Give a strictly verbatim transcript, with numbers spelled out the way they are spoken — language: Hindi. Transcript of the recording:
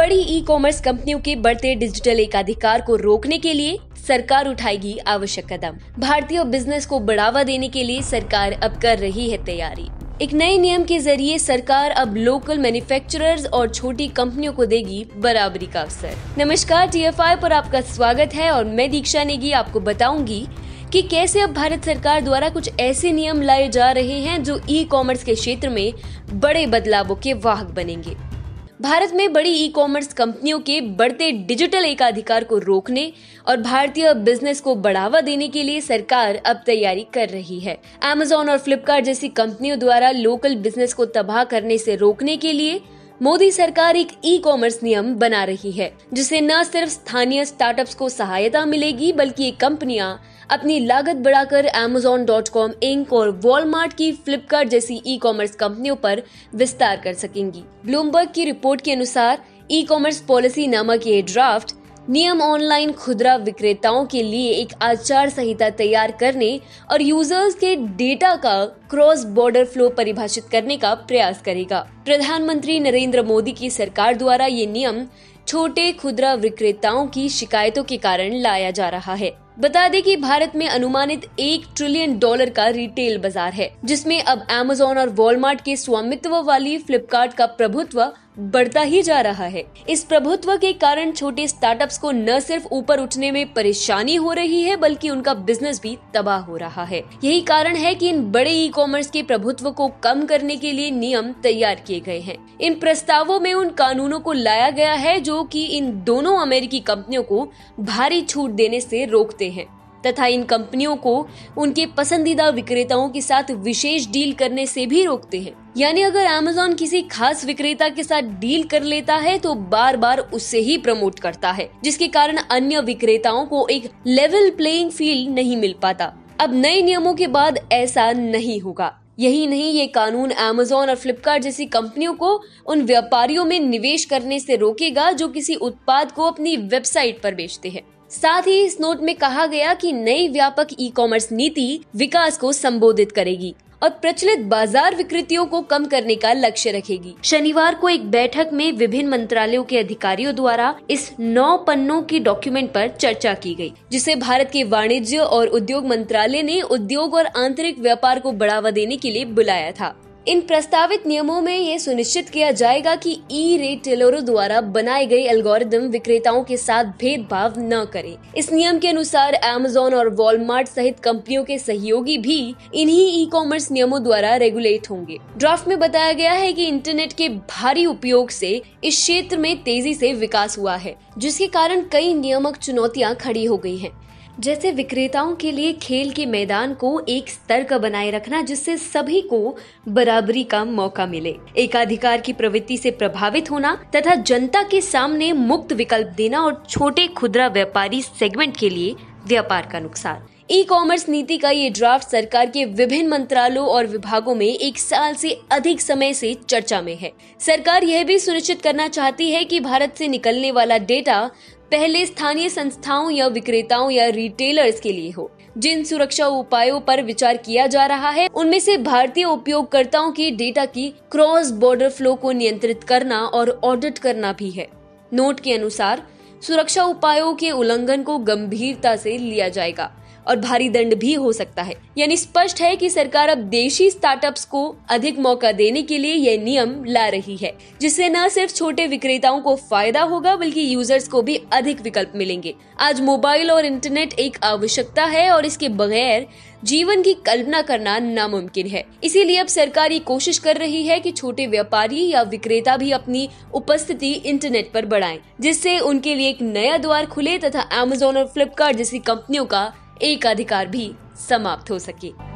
बड़ी ई कॉमर्स कंपनियों के बढ़ते डिजिटल एकाधिकार को रोकने के लिए सरकार उठाएगी आवश्यक कदम। भारतीय बिजनेस को बढ़ावा देने के लिए सरकार अब कर रही है तैयारी। एक नए नियम के जरिए सरकार अब लोकल मैन्युफैक्चरर्स और छोटी कंपनियों को देगी बराबरी का अवसर। नमस्कार, टी एफ आई पर आपका स्वागत है और मैं दीक्षा नेगी आपको बताऊंगी कि कैसे अब भारत सरकार द्वारा कुछ ऐसे नियम लाए जा रहे हैं जो ई कॉमर्स के क्षेत्र में बड़े बदलावों के वाहक बनेंगे। भारत में बड़ी ई कॉमर्स कंपनियों के बढ़ते डिजिटल एकाधिकार को रोकने और भारतीय बिजनेस को बढ़ावा देने के लिए सरकार अब तैयारी कर रही है। अमेज़न और फ्लिपकार्ट जैसी कंपनियों द्वारा लोकल बिजनेस को तबाह करने से रोकने के लिए मोदी सरकार एक ई कॉमर्स नियम बना रही है, जिससे न सिर्फ स्थानीय स्टार्टअप्स को सहायता मिलेगी बल्कि ये कंपनियां अपनी लागत बढ़ाकर अमेज़न डॉट कॉम इंक और वॉलमार्ट की फ्लिपकार्ट जैसी ई कॉमर्स कंपनियों पर विस्तार कर सकेंगी। ब्लूमबर्ग की रिपोर्ट के अनुसार ई कॉमर्स पॉलिसी नामक ये ड्राफ्ट नियम ऑनलाइन खुदरा विक्रेताओं के लिए एक आचार संहिता तैयार करने और यूजर्स के डेटा का क्रॉस बॉर्डर फ्लो परिभाषित करने का प्रयास करेगा। प्रधानमंत्री नरेंद्र मोदी की सरकार द्वारा ये नियम छोटे खुदरा विक्रेताओं की शिकायतों के कारण लाया जा रहा है। बता दें कि भारत में अनुमानित एक ट्रिलियन डॉलर का रिटेल बाजार है, जिसमें अब अमेज़न और वॉलमार्ट के स्वामित्व वाली फ्लिपकार्ट का प्रभुत्व बढ़ता ही जा रहा है। इस प्रभुत्व के कारण छोटे स्टार्टअप्स को न सिर्फ ऊपर उठने में परेशानी हो रही है बल्कि उनका बिजनेस भी तबाह हो रहा है। यही कारण है कि इन बड़े ई कॉमर्स के प्रभुत्व को कम करने के लिए नियम तैयार किए गए हैं। इन प्रस्तावों में उन कानूनों को लाया गया है जो कि इन दोनों अमेरिकी कंपनियों को भारी छूट देने से रोकते हैं तथा इन कंपनियों को उनके पसंदीदा विक्रेताओं के साथ विशेष डील करने से भी रोकते हैं। यानी अगर अमेज़न किसी खास विक्रेता के साथ डील कर लेता है तो बार बार उससे ही प्रमोट करता है, जिसके कारण अन्य विक्रेताओं को एक लेवल प्लेइंग फील्ड नहीं मिल पाता। अब नए नियमों के बाद ऐसा नहीं होगा। यही नहीं, ये कानून अमेज़न और फ्लिपकार्ट जैसी कंपनियों को उन व्यापारियों में निवेश करने से रोकेगा जो किसी उत्पाद को अपनी वेबसाइट पर बेचते हैं। साथ ही इस नोट में कहा गया कि नई व्यापक ई कॉमर्स नीति विकास को संबोधित करेगी और प्रचलित बाजार विकृतियों को कम करने का लक्ष्य रखेगी। शनिवार को एक बैठक में विभिन्न मंत्रालयों के अधिकारियों द्वारा इस नौ पन्नों की डॉक्यूमेंट पर चर्चा की गई, जिसे भारत के वाणिज्य और उद्योग मंत्रालय ने उद्योग और आंतरिक व्यापार को बढ़ावा देने के लिए बुलाया था। इन प्रस्तावित नियमों में ये सुनिश्चित किया जाएगा कि ई रिटेलरों द्वारा बनाए गए एल्गोरिदम विक्रेताओं के साथ भेदभाव न करें। इस नियम के अनुसार अमेज़न और वॉलमार्ट सहित कंपनियों के सहयोगी भी इन्हीं ई कॉमर्स नियमों द्वारा रेगुलेट होंगे। ड्राफ्ट में बताया गया है कि इंटरनेट के भारी उपयोग से इस क्षेत्र में तेजी से विकास हुआ है, जिसके कारण कई नियामक चुनौतियां खड़ी हो गई हैं। जैसे विक्रेताओं के लिए खेल के मैदान को एक स्तर का बनाए रखना जिससे सभी को बराबरी का मौका मिले, एकाधिकार की प्रवृत्ति से प्रभावित होना तथा जनता के सामने मुक्त विकल्प देना और छोटे खुदरा व्यापारी सेगमेंट के लिए व्यापार का नुकसान। ई कॉमर्स नीति का ये ड्राफ्ट सरकार के विभिन्न मंत्रालयों और विभागों में एक साल से अधिक समय से चर्चा में है। सरकार यह भी सुनिश्चित करना चाहती है कि भारत से निकलने वाला डेटा पहले स्थानीय संस्थाओं या विक्रेताओं या रिटेलर्स के लिए हो। जिन सुरक्षा उपायों पर विचार किया जा रहा है उनमें से भारतीय उपयोगकर्ताओं के डेटा की क्रॉस बॉर्डर फ्लो को नियंत्रित करना और ऑडिट करना भी है। नोट के अनुसार सुरक्षा उपायों के उल्लंघन को गंभीरता से लिया जाएगा और भारी दंड भी हो सकता है। यानी स्पष्ट है कि सरकार अब देशी स्टार्टअप्स को अधिक मौका देने के लिए यह नियम ला रही है, जिससे न सिर्फ छोटे विक्रेताओं को फायदा होगा बल्कि यूजर्स को भी अधिक विकल्प मिलेंगे। आज मोबाइल और इंटरनेट एक आवश्यकता है और इसके बगैर जीवन की कल्पना करना नामुमकिन है। इसीलिए अब सरकार ये कोशिश कर रही है कि छोटे व्यापारी या विक्रेता भी अपनी उपस्थिति इंटरनेट पर बढ़ाएं, जिससे उनके लिए एक नया द्वार खुले तथा अमेज़न और फ्लिपकार्ट जैसी कंपनियों का एक अधिकार भी समाप्त हो सके।